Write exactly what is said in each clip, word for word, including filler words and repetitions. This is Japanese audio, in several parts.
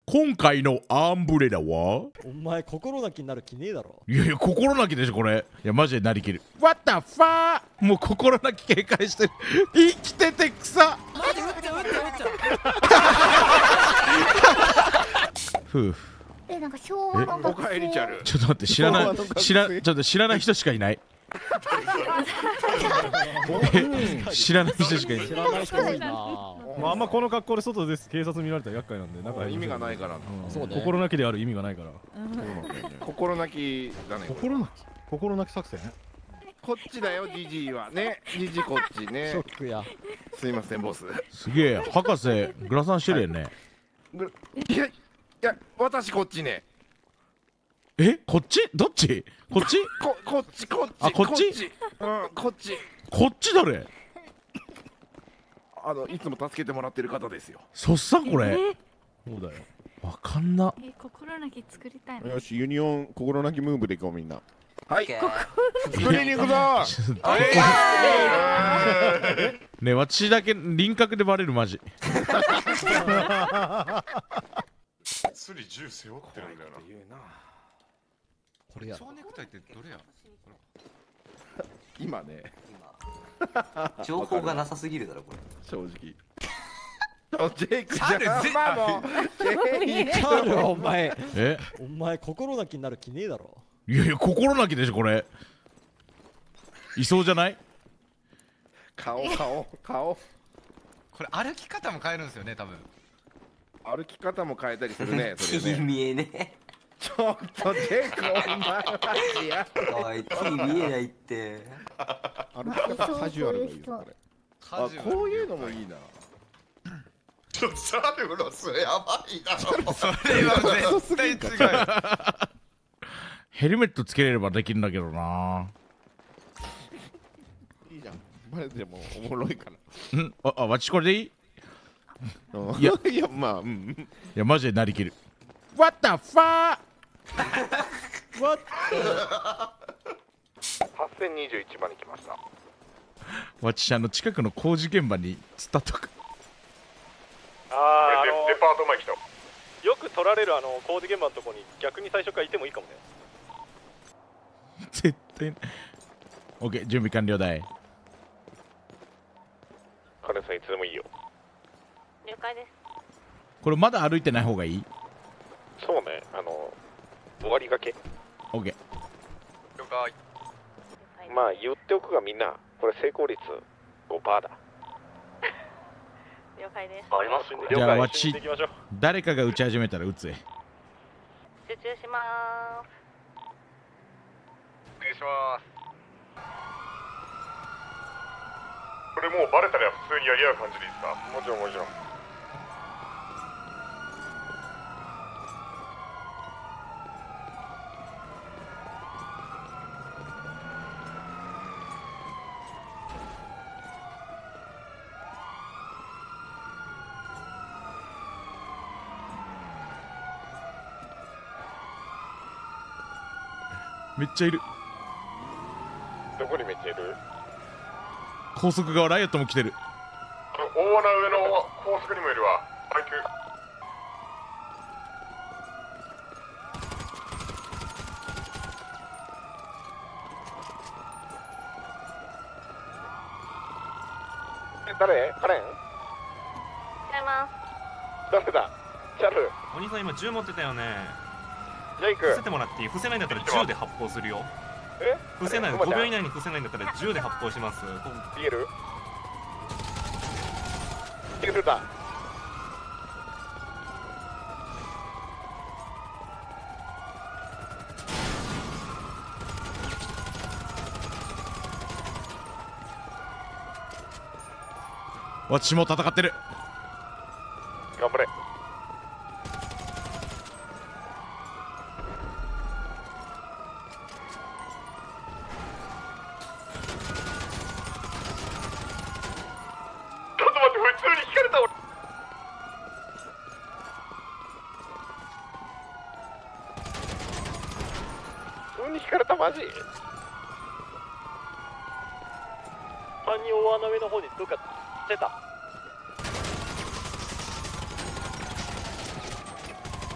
今回のアンブレラはお前心なきになる気ねえだろ。 いやいや心なきでしょこれ。いやマジでなりきる。What the fuck。もう心なき警戒してる。生きてて草。 マジ撃っちゃう撃っちゃう撃っちゃう。 ふう。 え、なんか昭和のおかえりちゃる。 ちょっと待って知らない知らちょっと知らない人しかいない。知らない人しかいない。 知らない人多いな。 まああんまこの格好で外です警察見られたら厄介なんで、なんか意味がないからな。 そうね。 心なきである意味がないから。 心なきだね。 心なき心なき作戦。 こっちだよジジイはね。ジジイこっちね。 ショックや。 すいませんボス。 すげえ博士グラサンしてるよね。 いやいや私こっちね。 えこっちどっちこっちここっちこっち。 あこっちうんこっち。 こっち誰あのいつも助けてもらってる方ですよ。 そっさんこれそうだよ。 わかんな。 え、心なき作りたいの。 よし、ユニオン心なきムーブでいこうみんな。 はい。 作作りに行くぞ。 ねえ私だけ輪郭でバレるマジ。 スリ銃背負ってるんだよな。 これや。 蝶ネクタイってどれや。 今ね。 情報がなさすぎるだろこれ。 正直。ジェイクじゃん。まあもう。 チャールお前。 えお前心なきになる気ねえだろ。 いやいや心なきでしょこれ。いそうじゃない。 顔顔顔。 これ歩き方も変えるんですよね多分。 歩き方も変えたりするね。それ木ね。 見えねちょっとジェイクお前マジや。 おい木見えないって。 歩き方カジュアルがいいよこれ。 あこういうのもいいな。 ちょサルロスやばいだろ。それは絶対違う。 ヘルメットつけれればできるんだけどな。 いいじゃん。マジでもおもろいから。 んああわちこれでいい。 いやいやまあうん。 いやマジでなりきる。What the fuck。 What？ はっせんにじゅういちばんに来ました。 わちあの近くの工事現場につったとか。 ああ、あのデパート前来た。 よく取られるあの工事現場のところに逆に最初からいてもいいかもね。 絶対。オッケー準備完了だい。 カレンさんいつでもいいよ。 了解です。 これまだ歩いてない方がいい。 そうね、あの終わりがけ。 オッケー。 了解。 まあ言っておくがみんな、これ成功率 ごパーセント だ。 了解です。 ありますじゃあわち信じていきましょう。 誰かが撃ち始めたら撃つえ。 集中しまーす。 お願いします。これもうバレたら普通にやり合う感じでいいですか。 もちろんもちろん。 めっちゃいる。 どこにめっちゃいる？ 高速側ライオットも来てる。 大穴上の高速にもいるわ。バイク。 え、誰？カレン？ 違います。 誰だ？チャル。 お兄さん今銃持ってたよね。 ジェイク。 伏せてもらっていい？伏せないんだったら銃で発砲するよ。 え？ 伏せないごびょう以内に伏せないんだったら銃で発砲します。 逃げる？逃げるだ。 私も戦ってる。 頑張れ。 ちょっと待って、普通に引かれた俺。 普通に引かれたマジ？犯人大穴上の方にどっか出た。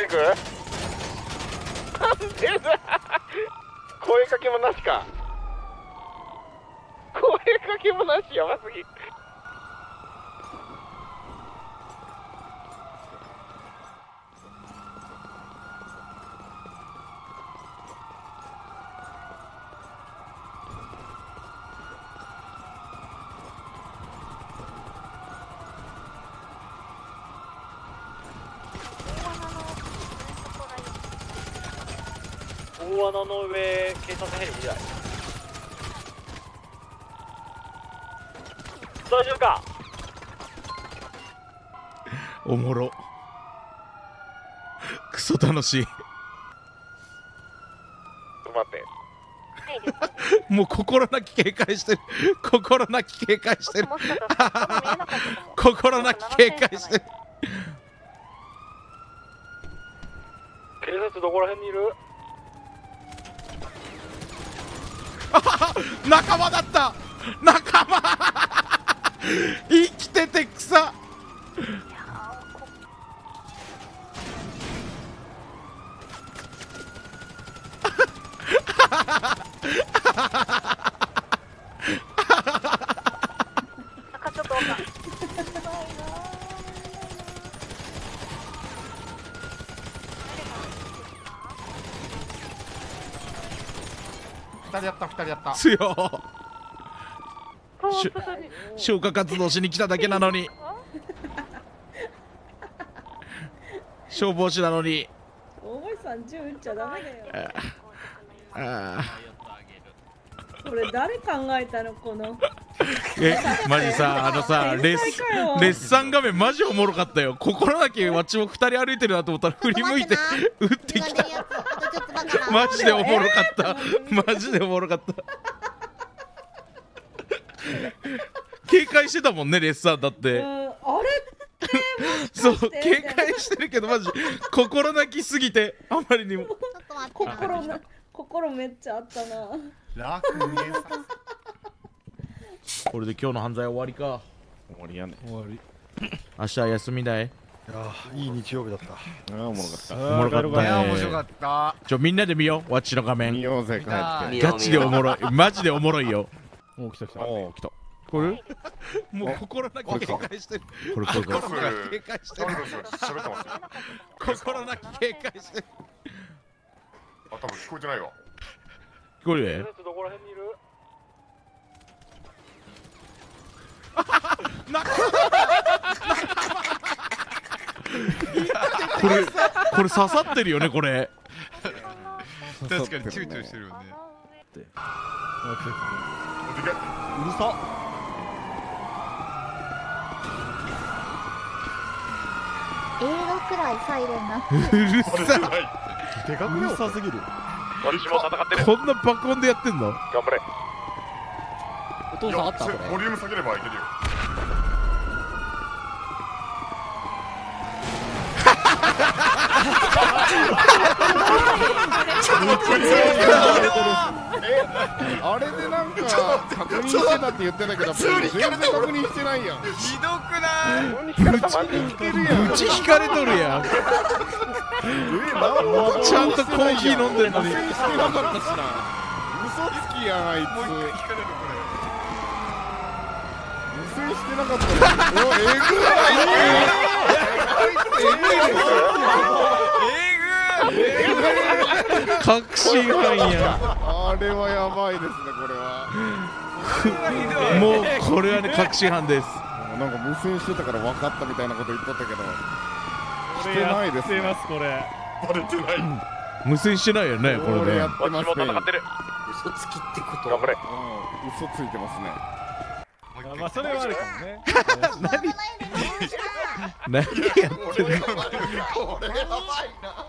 ジ君なんでだ声かけもなしか声かけもなしやばすぎ大穴の上、警察ヘリ見ない。大丈夫か。 おもろ。クソ楽しい。 待ってもう心なき警戒してる。心なき警戒してる。心なき警戒してる。 警察どこら辺にいる？ 仲間だった。仲間。生きてて草。 二人やった二人やった強し消火活動しに来ただけなのに消防士なのに大森さん銃撃っちゃダメだよ。 ああこれ誰考えたのこのえマジさあのさレッスレッサン画面マジおもろかったよ。心なきわっちもふたり歩いてるなと思ったら振り向いて撃ってきた。マジでおもろかったマジでおもろかった警戒してたもんねレッサンだって。 うん、あれってそう警戒してるけどマジ心なきすぎてあまりにも心な心めっちゃあったな。 楽にさこれで今日の犯罪終わりか。 終わりやね。 終わり。 明日は休みだい。 いやいい日曜日だった。 ああ、おもろかった。 おもろかったね。 いや面白かった。 ちょみんなで見ようワッチの画面。 見ようぜ帰って。 ガチでおもろいマジでおもろいよ。 お来た来た。 おお来た。 これもう心なき警戒してる。これこれこれ心なき警戒してる。 喋ってますよ。 心なき警戒してる。 あ、多分聞こえてないわ。 聞こえる？ 警察どこら辺にいる？ これこれ刺さってるよねこれ。 確かにチューチューしてるよね。 うるさ。 映画くらいサイレンな。 うるさい。 でかくうるさすぎる。 私も戦ってる。 こんな爆音でやってんの？ 頑張れ。 お父さんあったこれ。 ボリューム下げればいけるよ。 あれでなんか確認してたって言ってたけど全然確認してないやん。 ひどくない？ ぶち引かれとるやん。 ちゃんとコーヒー飲んでんのに。 してなかったしな。嘘つきやんあいつ。 もう一回引かれるこれ。 無線してなかったの。おえぐい。 確信犯や。 あれはやばいですねこれは。 もうこれはね確信犯です。 なんか無線してたから分かったみたいなこと言っとったけどしてないですね。 してますこれ。 バレてない。 無線してないよねこれね。 やってますね。 私も戦ってる。 嘘つきってこと。 頑張れ。 うん嘘ついてますね。 まあそれはあるかもね。 何やってんの？ これやばいな。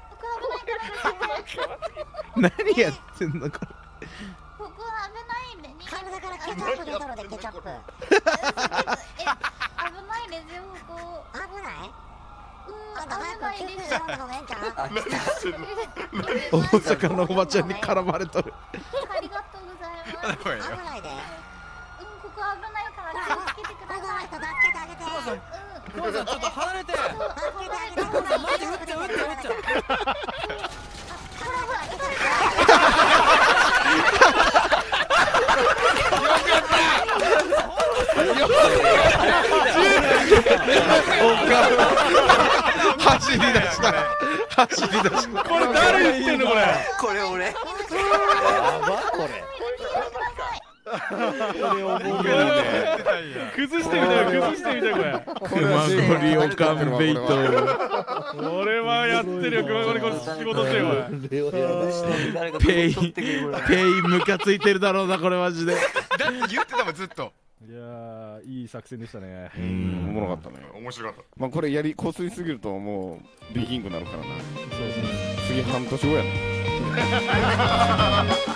何やってんのこれ。 ここ危ないんで。体からケチャップ出たのでケチャップ。え、危ないですよここ。危ない？うん、危ないですよ。 大阪のおばちゃんに絡まれとる。 ありがとうございます。危ないで。うん、ここ危ないから気をつけてください。助けてあげて。うん。 久保さんちょっと離れて。久保さんマジで撃っちゃう撃っちゃう撃っちゃう。 走り出した走り出した。 これ誰言ってんのこれ。 これ俺。 やばこれ。これおもろいね。崩してみたよ崩してみたよこれ。 熊ゴリオカンベイト。 これはやってるよ熊ゴリこれ仕事してよこれ。 ペイペイムカついてるだろうなこれマジで。 だって言ってたもんずっと。 いやーいい作戦でしたね。 うん、おもろかったね。 面白かった。 まあこれやりこすりすぎるともうできんくなるからな。 そうそう。 次半年後やな。